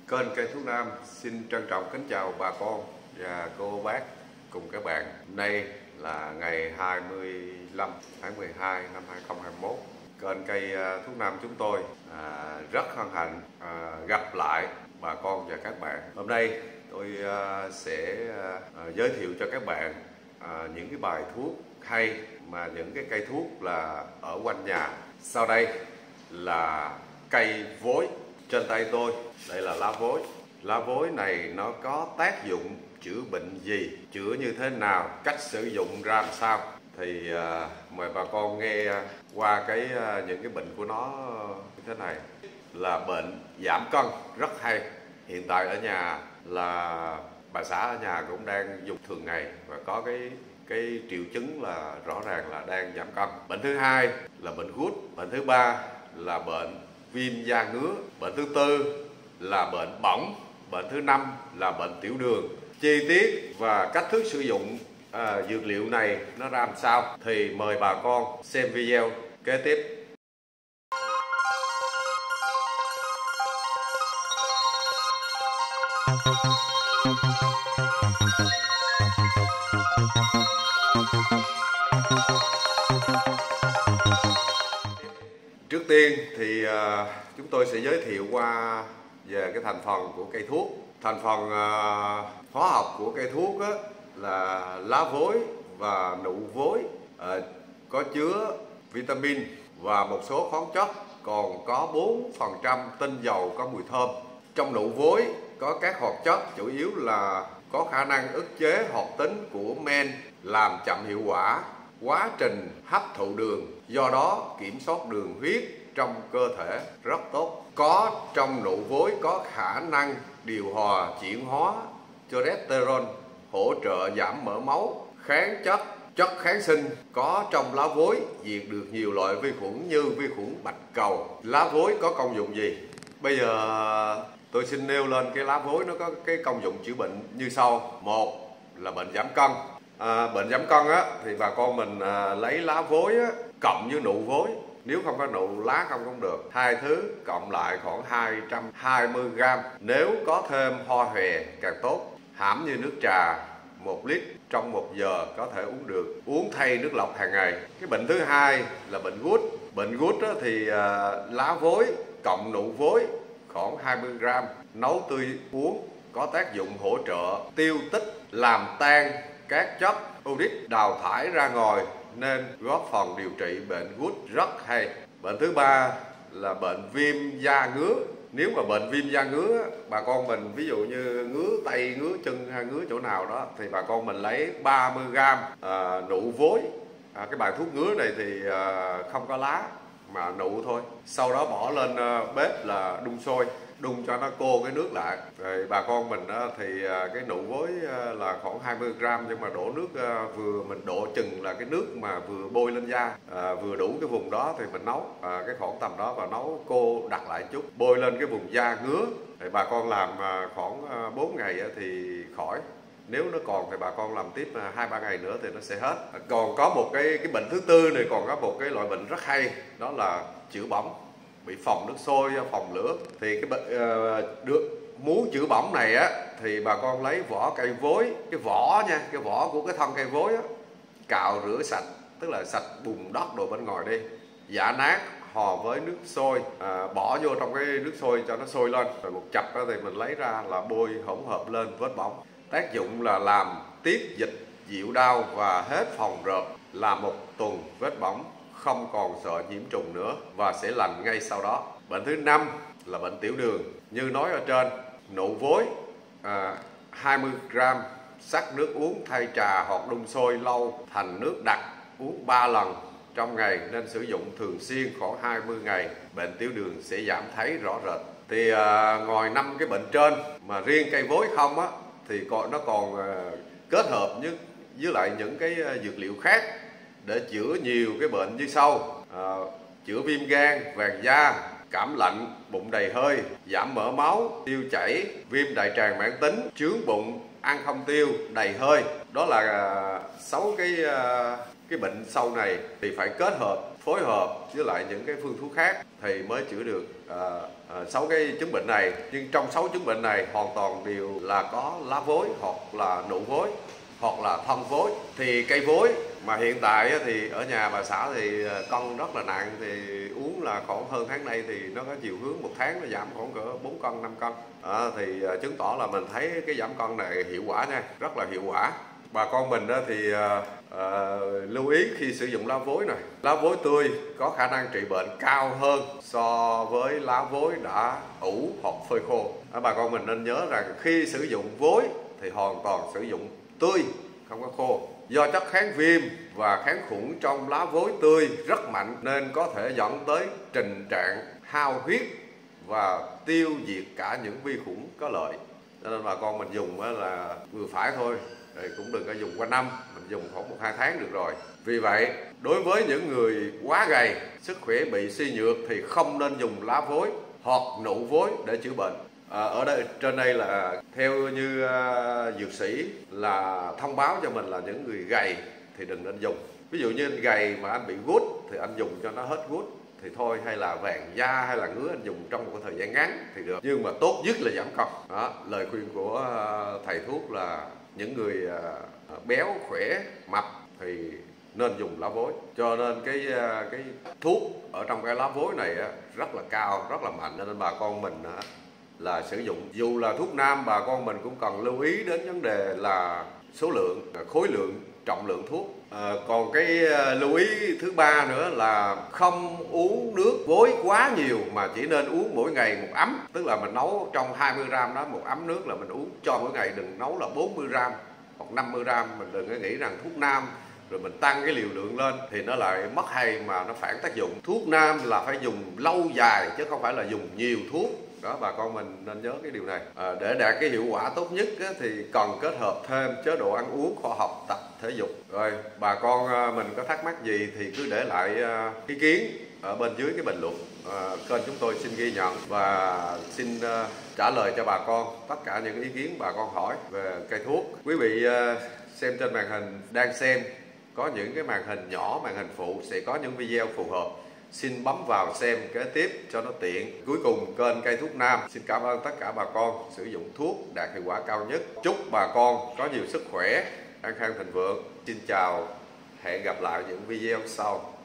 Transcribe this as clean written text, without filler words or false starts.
Kênh Cây Thuốc Nam xin trân trọng kính chào bà con và cô bác cùng các bạn. Hôm nay là ngày 25 tháng 12 năm 2021. Kênh Cây Thuốc Nam chúng tôi rất hân hạnh gặp lại bà con và các bạn. Hôm nay tôi sẽ giới thiệu cho các bạn những cái bài thuốc hay mà những cái cây thuốc là ở quanh nhà. Sau đây là cây vối. Trên tay tôi đây là lá vối. Lá vối này nó có tác dụng chữa bệnh gì, chữa như thế nào, cách sử dụng ra làm sao thì mời bà con nghe qua những cái bệnh của nó như thế này. Là bệnh giảm cân rất hay. Hiện tại ở nhà là bà xã ở nhà cũng đang dùng thường ngày và có cái triệu chứng là rõ ràng là đang giảm cân. Bệnh thứ hai là bệnh gút. Bệnh thứ ba là bệnh viêm da ngứa. Bệnh thứ tư là bệnh bỏng. Bệnh thứ năm là bệnh tiểu đường. Chi tiết và cách thức sử dụng dược liệu này nó ra làm sao thì mời bà con xem video kế tiếp. Trước tiên thì chúng tôi sẽ giới thiệu qua về cái thành phần của cây thuốc. Thành phần hóa học của cây thuốc là lá vối và nụ vối, có chứa vitamin và một số khoáng chất, còn có 4% tinh dầu có mùi thơm. Trong nụ vối có các hoạt chất chủ yếu là có khả năng ức chế hoạt tính của men, làm chậm hiệu quả quá trình hấp thụ đường, do đó kiểm soát đường huyết trong cơ thể rất tốt. Có trong nụ vối có khả năng điều hòa chuyển hóa cholesterol, hỗ trợ giảm mỡ máu, kháng chất kháng sinh có trong lá vối diệt được nhiều loại vi khuẩn như vi khuẩn bạch cầu. Lá vối có công dụng gì? Bây giờ tôi xin nêu lên cái lá vối nó có cái công dụng chữa bệnh như sau. Một là bệnh giảm cân. Bệnh giảm cân thì bà con mình lấy lá vối cộng với nụ vối. Nếu không có nụ lá không được. Hai thứ cộng lại khoảng 220g. Nếu có thêm hoa hòe càng tốt. Hãm như nước trà 1 lít trong 1 giờ có thể uống được. Uống thay nước lọc hàng ngày. Cái bệnh thứ hai là bệnh gút. Bệnh gút thì lá vối cộng nụ vối khoảng 20g. Nấu tươi uống có tác dụng hỗ trợ tiêu tích, làm tan các chất uric đào thải ra ngoài nên góp phần điều trị bệnh gút rất hay. Bệnh thứ ba là bệnh viêm da ngứa. Nếu mà bệnh viêm da ngứa, bà con mình ví dụ như ngứa tay, ngứa chân hay ngứa chỗ nào đó thì bà con mình lấy 30g nụ vối. Cái bài thuốc ngứa này thì không có lá mà nụ thôi. Sau đó bỏ lên bếp là đun sôi, đun cho nó cô cái nước lại. Rồi bà con mình thì cái nụ vối là khoảng 20g, nhưng mà đổ nước vừa, mình đổ chừng là cái nước mà vừa bôi lên da, vừa đủ cái vùng đó thì mình nấu cái khoảng tầm đó và nấu cô đặt lại chút, bôi lên cái vùng da ngứa. Thì bà con làm khoảng 4 ngày thì khỏi. Nếu nó còn thì bà con làm tiếp 2-3 ngày nữa thì nó sẽ hết. Còn có một cái bệnh thứ tư này, còn có một cái loại bệnh rất hay, đó là chữa bỏng, bị phồng nước sôi, phồng lửa. Thì cái bệnh muốn chữa bỏng này thì bà con lấy vỏ cây vối, cái vỏ nha, cái vỏ của cái thân cây vối cạo rửa sạch, tức là sạch bùn đất đồ bên ngoài đi, giã nát, hòa với nước sôi, bỏ vô trong cái nước sôi cho nó sôi lên, rồi một chập thì mình lấy ra là bôi hỗn hợp lên vết bỏng. Tác dụng là làm tiết dịch, dịu đau và hết phồng rợp, làm 1 tuần vết bỏng không còn sợ nhiễm trùng nữa và sẽ lành ngay sau đó. Bệnh thứ 5 là bệnh tiểu đường. Như nói ở trên, nụ vối 20g, sắc nước uống thay trà hoặc đun sôi lâu thành nước đặc, uống 3 lần trong ngày, nên sử dụng thường xuyên khoảng 20 ngày, bệnh tiểu đường sẽ giảm thấy rõ rệt. Thì ngoài 5 cái bệnh trên mà riêng cây vối không thì nó còn kết hợp với lại những cái dược liệu khác để chữa nhiều cái bệnh như sau. Chữa viêm gan, vàng da, cảm lạnh, bụng đầy hơi, giảm mỡ máu, tiêu chảy, viêm đại tràng mãn tính, chướng bụng, ăn không tiêu, đầy hơi. Đó là 6 cái bệnh sau này thì phải kết hợp phối hợp với lại những cái phương thuốc khác thì mới chữa được 6 cái chứng bệnh này. Nhưng trong 6 chứng bệnh này hoàn toàn đều là có lá vối hoặc là nụ vối hoặc là thân vối. Thì cây vối mà hiện tại thì ở nhà bà xã thì cân rất là nặng, thì uống là khoảng hơn tháng nay thì nó có chiều hướng một tháng nó giảm khoảng cỡ 4 cân 5 cân. Thì chứng tỏ là mình thấy cái giảm cân này hiệu quả nha, rất là hiệu quả. Bà con mình thì lưu ý khi sử dụng lá vối này, lá vối tươi có khả năng trị bệnh cao hơn so với lá vối đã ủ hoặc phơi khô. Bà con mình nên nhớ rằng khi sử dụng vối thì hoàn toàn sử dụng tươi, không có khô. Do chất kháng viêm và kháng khuẩn trong lá vối tươi rất mạnh nên có thể dẫn tới tình trạng hao huyết và tiêu diệt cả những vi khuẩn có lợi. Cho nên bà con mình dùng là vừa phải thôi, cũng đừng có dùng qua năm, mình dùng khoảng 1-2 tháng được rồi. Vì vậy, đối với những người quá gầy, sức khỏe bị suy nhược thì không nên dùng lá vối hoặc nụ vối để chữa bệnh. Ở đây trên đây là theo như dược sĩ là thông báo cho mình là những người gầy thì đừng nên dùng. Ví dụ như anh gầy mà anh bị gút thì anh dùng cho nó hết gút thì thôi, hay là vàng da hay là ngứa anh dùng trong một thời gian ngắn thì được. Nhưng mà tốt nhất là giảm cân. Đó, lời khuyên của thầy thuốc là những người béo khỏe mập thì nên dùng lá vối. Cho nên cái thuốc ở trong cái lá vối này rất là cao, rất là mạnh, cho nên bà con mình là sử dụng. Dù là thuốc nam, bà con mình cũng cần lưu ý đến vấn đề là số lượng, khối lượng, trọng lượng thuốc. Còn cái lưu ý thứ ba nữa là không uống nước vối quá nhiều, mà chỉ nên uống mỗi ngày 1 ấm. Tức là mình nấu trong 20 gram đó, 1 ấm nước là mình uống cho mỗi ngày, đừng nấu là 40 gram hoặc 50 gram. Mình đừng có nghĩ rằng thuốc nam rồi mình tăng cái liều lượng lên thì nó lại mất hay mà nó phản tác dụng. Thuốc nam là phải dùng lâu dài chứ không phải là dùng nhiều thuốc. Đó, bà con mình nên nhớ cái điều này. Để đạt cái hiệu quả tốt nhất thì cần kết hợp thêm chế độ ăn uống khoa học, tập thể dục. Rồi bà con mình có thắc mắc gì thì cứ để lại ý kiến ở bên dưới cái bình luận. Kênh chúng tôi xin ghi nhận và xin trả lời cho bà con tất cả những ý kiến bà con hỏi về cây thuốc. Quý vị xem trên màn hình đang xem có những cái màn hình nhỏ, màn hình phụ sẽ có những video phù hợp. Xin bấm vào xem kế tiếp cho nó tiện. Cuối cùng, kênh Cây Thuốc Nam xin cảm ơn tất cả bà con sử dụng thuốc đạt hiệu quả cao nhất. Chúc bà con có nhiều sức khỏe, an khang thịnh vượng. Xin chào, hẹn gặp lại những video sau.